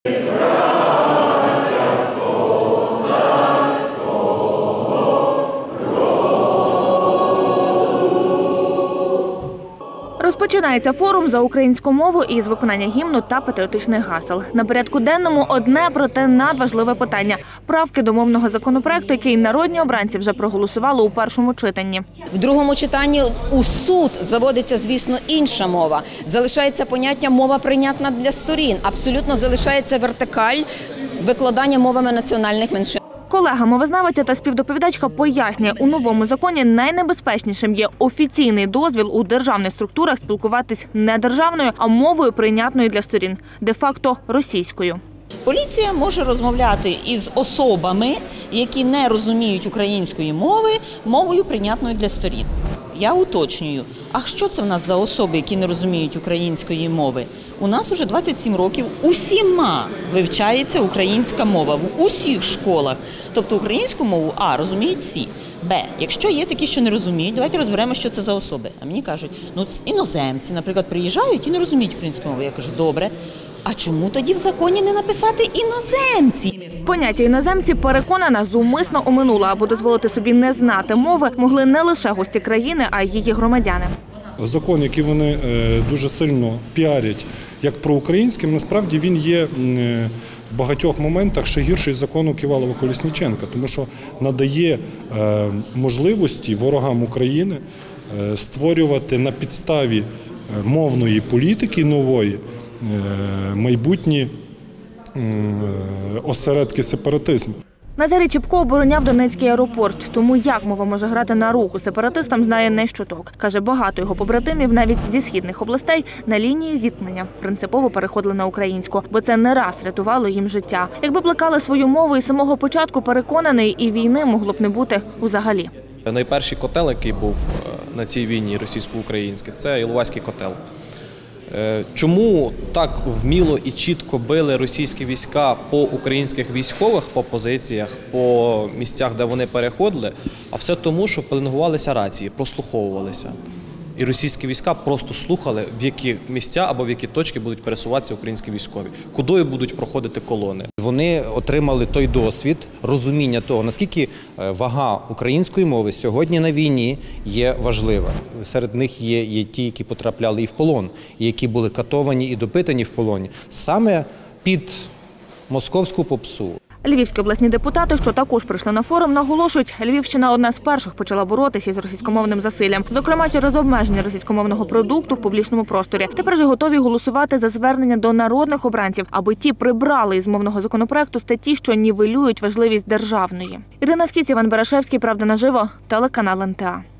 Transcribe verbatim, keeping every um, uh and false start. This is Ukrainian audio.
Розпочинається форум за українську мову із виконання гімну та патріотичних гасел. На порядку денному одне, проте надважливе питання – правки до мовного законопроекту, який народні обранці вже проголосували у першому читанні. В другому читанні у суд заводиться, звісно, інша мова. Залишається поняття «мова прийнятна для сторін». Абсолютно залишається вертикаль викладання мовами національних меншин. Колега мовознавиця та співдоповідачка пояснює, у новому законі найнебезпечнішим є офіційний дозвіл у державних структурах спілкуватись не державною, а мовою прийнятною для сторін – де-факто російською. Поліція може розмовляти із особами, які не розуміють української мови, мовою прийнятною для сторін. Я уточнюю, а що це в нас за особи, які не розуміють української мови? У нас уже двадцять сім років усіма вивчається українська мова в усіх школах. Тобто українську мову, а, розуміють всі. Б, якщо є такі, що не розуміють, давайте розберемо, що це за особи. А мені кажуть, ну іноземці, наприклад, приїжджають і не розуміють українську мову. Я кажу, добре. А чому тоді в законі не написати іноземці? Поняття іноземці, переконана, зумисно оминула, аби дозволити собі не знати мови могли не лише гості країни, а й її громадяни. Закон, який вони дуже сильно піарять як проукраїнським, насправді він є в багатьох моментах ще гірший закону Ківалова-Колесніченка, тому що надає можливості ворогам України створювати на підставі мовної політики нової майбутні осередки сепаратизму. Назарій Чіпко обороняв Донецький аеропорт, тому як мова може грати на руку сепаратистам, знає не щоток. Каже, багато його побратимів навіть зі східних областей на лінії зіткнення принципово переходили на українську, бо це не раз рятувало їм життя. Якби плекали свою мову із самого початку, переконаний, і війни могло б не бути взагалі. Найперший котел, який був на цій війні російсько-український, це Іловайський котел. Чому так вміло і чітко били російські війська по українських військових, по позиціях, по місцях, де вони переходили? А все тому, що пеленгувалися рації, прослуховувалися. І російські війська просто слухали, в які місця або в які точки будуть пересуватися українські військові, куди будуть проходити колони. Вони отримали той досвід, розуміння того, наскільки вага української мови сьогодні на війні є важлива. Серед них є, є ті, які потрапляли і в полон, і які були катовані і допитані в полоні, саме під московську попсу. Львівські обласні депутати, що також прийшли на форум, наголошують, Львівщина одна з перших почала боротися із російськомовним засиллям. Зокрема, через обмеження російськомовного продукту в публічному просторі. Тепер же готові голосувати за звернення до народних обранців, аби ті прибрали із мовного законопроекту статті, що нівелюють важливість державної. Ірина Скіць, Іван Барашевський, Правда наживо, телеканал ен те а.